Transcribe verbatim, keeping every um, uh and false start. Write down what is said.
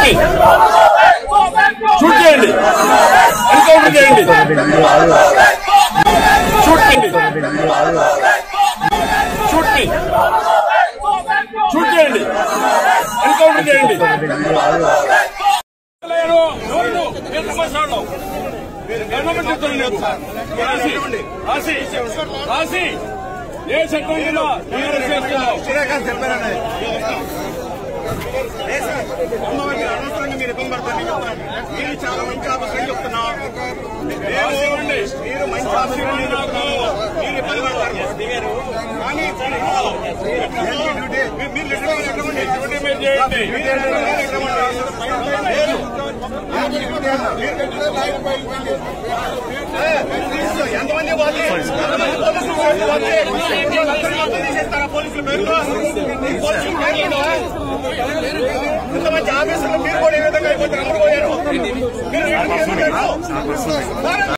Shoot చేయండి, encounter చేయండి, shoot చేయండి, షూట్ మీ షూట్ చేయండి, ఎన్కౌంటర్ చేయండి. రాసి రాసి ఏ చట్టం అనవసరంగా మీరు ఇబ్బంది పడతారు. మీరు చాలా మంచి ఆఫీసర్ చెప్తున్నా, మీరు మంచి ఆఫీసర్ మీరు ఇబ్బంది పడతారు. కానీ ఎంతమంది తీసేస్తారా పోలీసులు పేరులో? పోలీసులు పేర్లు ఇంతమంది ఆఫీసర్లు మీరు కూడా ఏ విధంగా అయిపోతారు? అమ్ముడు పోయారు.